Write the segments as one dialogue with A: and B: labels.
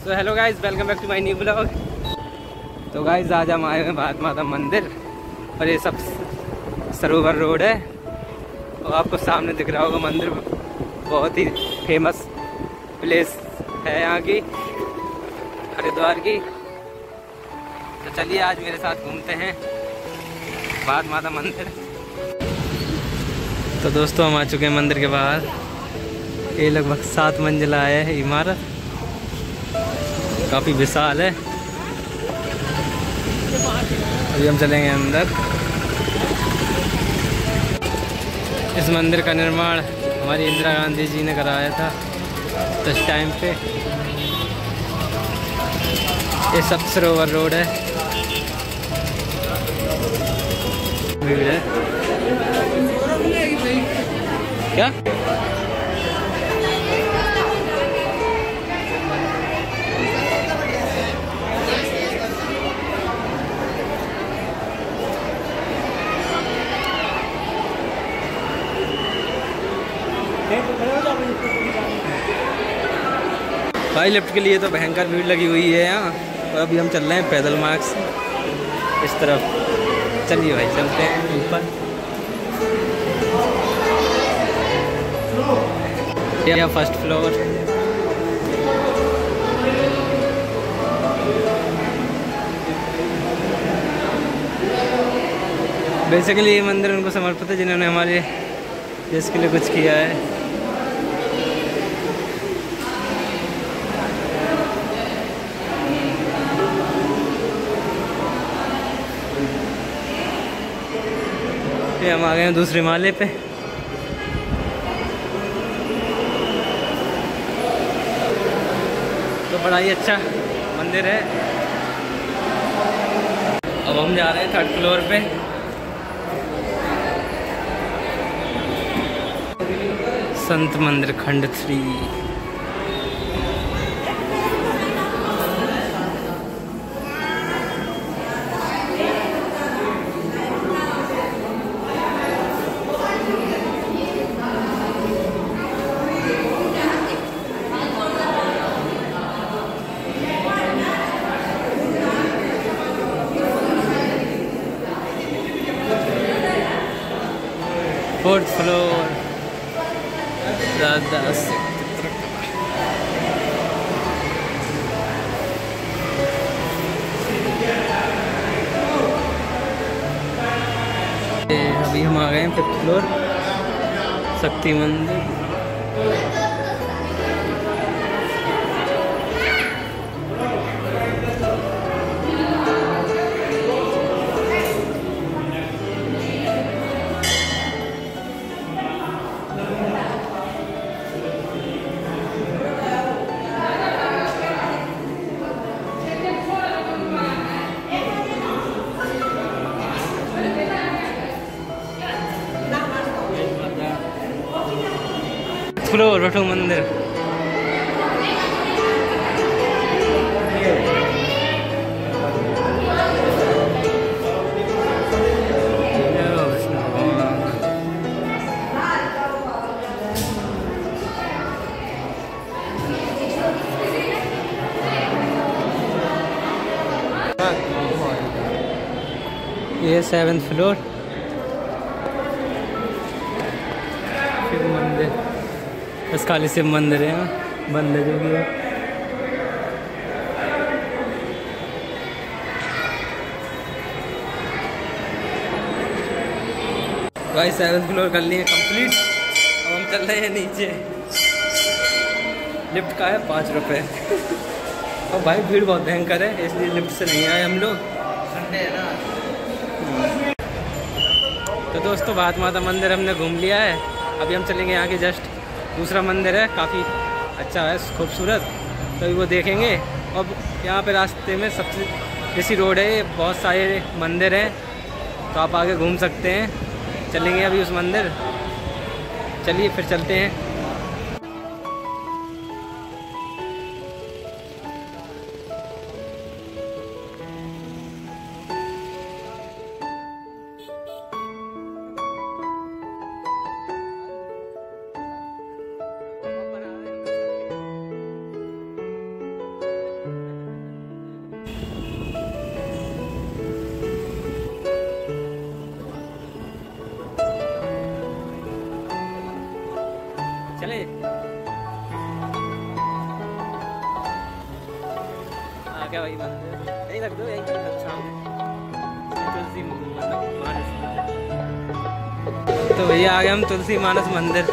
A: तो hello guys, welcome back to my new blog. तो guys आज हम आए हैं भारत माता मंदिर और ये सब सरोवर रोड है और आपको सामने दिख रहा होगा मंदिर। बहुत ही फेमस प्लेस है यहाँ की, हरिद्वार की। तो चलिए आज मेरे साथ घूमते हैं भारत माता मंदिर। तो दोस्तों हम आ चुके हैं मंदिर के बाहर। ये लगभग 7 मंजिला है इमारत, काफ़ी विशाल है। अभी हम चलेंगे अंदर। इस मंदिर का निर्माण हमारी इंदिरा गांधी जी ने कराया था उस टाइम पे। ये सब सरोवर रोड है। भीड़ है क्या? भाई लिफ्ट के लिए तो भयंकर भीड़ लगी हुई है यहाँ। और अभी हम चल रहे हैं पैदल मार्ग से इस तरफ। चलिए भाई चलते हैं ऊपर। यह फर्स्ट फ्लोर। बेसिकली ये मंदिर उनको समर्पित है जिन्होंने हमारे देश के लिए कुछ किया है। ये हम आ गए हैं दूसरे माले पे। तो बड़ा ही अच्छा मंदिर है। अब हम जा रहे हैं 3rd फ्लोर पे। संत मंदिर खंड 3। फोर्थ फ्लोर राजदास अभी हम आ गए हैं 5th फ्लोर शक्ति मंदिर। फ्लोर रोटू मंदिर। ये 7th फ्लोर शिव मंदिर। बस खाली शिव मंदिर है यहाँ, बंद है जो कि है। भाई 7th फ्लोर कर लिए कंप्लीट। अब हम चल रहे हैं नीचे। लिफ्ट का है 5 रुपये। और भाई भीड़ बहुत भयंकर है इसलिए लिफ्ट से नहीं आए हम लोग, संडे है ना। तो दोस्तों भारत माता मंदिर हमने घूम लिया है। अभी हम चलेंगे यहाँ के जस्ट दूसरा मंदिर है, काफ़ी अच्छा है, खूबसूरत। तो अभी वो देखेंगे। और यहाँ पे रास्ते में सबसे इसी रोड है, बहुत सारे मंदिर हैं तो आप आगे घूम सकते हैं। चलेंगे अभी उस मंदिर। चलिए फिर चलते हैं। आ गया वही मंदिर, यहीं रख दो, यहीं सामने तुलसी मानस। तो भैया आ गए हम तुलसी मानस मंदिर।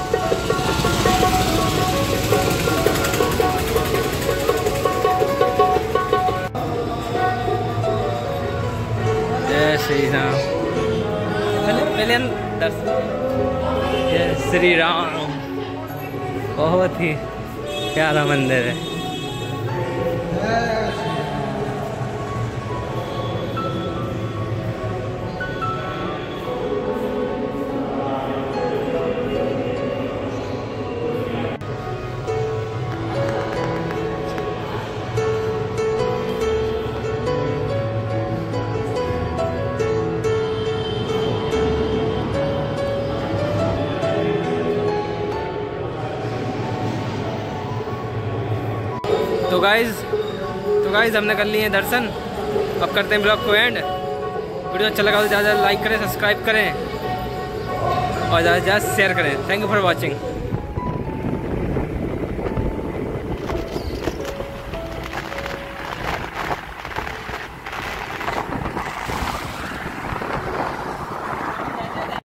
A: जय श्री राम। पहले हम दर्शन। जय श्री राम। बहुत ही प्यारा मंदिर है। तो गाइज हमने कर लिए हैं दर्शन। अब करते हैं ब्लॉग को एंड। वीडियो अच्छा लगा तो ज़्यादा लाइक करें, सब्सक्राइब करें और ज़्यादा से ज़्यादा शेयर करें। Thank you for watching.